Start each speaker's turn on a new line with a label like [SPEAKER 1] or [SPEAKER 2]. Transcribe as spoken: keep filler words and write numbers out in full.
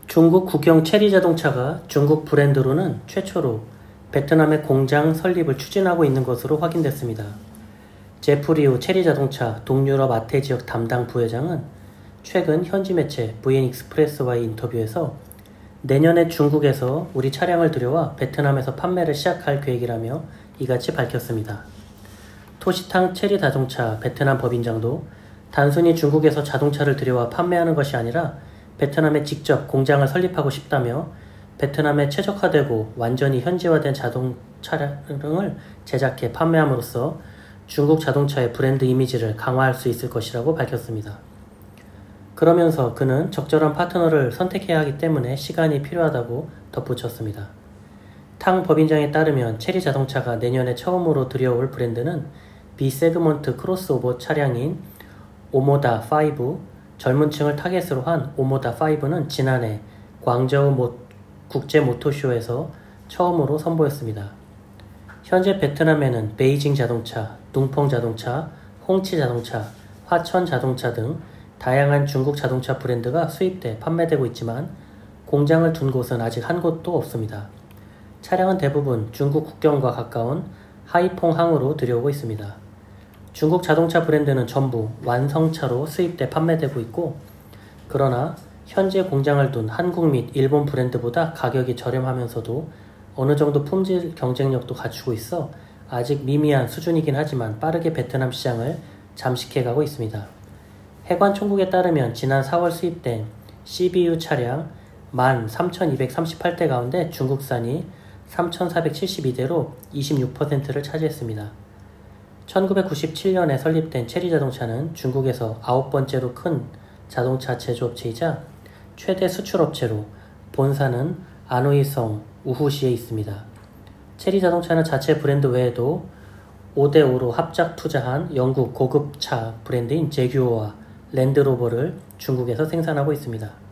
[SPEAKER 1] 중국 국영 체리 자동차가 중국 브랜드로는 최초로 베트남의 공장 설립을 추진하고 있는 것으로 확인됐습니다. 제프리우 체리 자동차 동유럽 아태 지역 담당 부회장은 최근 현지 매체 브이엔익스프레스와의 인터뷰에서 내년에 중국에서 우리 차량을 들여와 베트남에서 판매를 시작할 계획이라며 이같이 밝혔습니다. 토시탕 체리 자동차 베트남 법인장도 단순히 중국에서 자동차를 들여와 판매하는 것이 아니라 베트남에 직접 공장을 설립하고 싶다며 베트남에 최적화되고 완전히 현지화된 자동 차량을 제작해 판매함으로써 중국 자동차의 브랜드 이미지를 강화할 수 있을 것이라고 밝혔습니다. 그러면서 그는 적절한 파트너를 선택해야 하기 때문에 시간이 필요하다고 덧붙였습니다. 탕 법인장에 따르면 체리 자동차가 내년에 처음으로 들여올 브랜드는 B세그먼트 크로스오버 차량인 오모다 오, 젊은 층을 타겟으로 한 오모다 오는 지난해 광저우 모, 국제 모토쇼에서 처음으로 선보였습니다. 현재 베트남에는 베이징 자동차, 둥펑 자동차, 홍치 자동차, 화천 자동차 등 다양한 중국 자동차 브랜드가 수입돼 판매되고 있지만 공장을 둔 곳은 아직 한 곳도 없습니다. 차량은 대부분 중국 국경과 가까운 하이퐁항으로 들여오고 있습니다. 중국 자동차 브랜드는 전부 완성차로 수입돼 판매되고 있고, 그러나 현재 공장을 둔 한국 및 일본 브랜드보다 가격이 저렴하면서도 어느 정도 품질 경쟁력도 갖추고 있어 아직 미미한 수준이긴 하지만 빠르게 베트남 시장을 잠식해가고 있습니다. 해관 총국에 따르면 지난 사월 수입된 씨비유 차량 만 삼천이백삼십팔 대 가운데 중국산이 삼천사백칠십이 대로 이십육 퍼센트를 차지했습니다. 천구백구십칠 년에 설립된 체리 자동차는 중국에서 아홉 번째로 큰 자동차 제조업체이자 최대 수출업체로 본사는 안후이성 우후시에 있습니다. 체리 자동차는 자체 브랜드 외에도 오 대 오로 합작 투자한 영국 고급차 브랜드인 제규어와 랜드로버를 중국에서 생산하고 있습니다.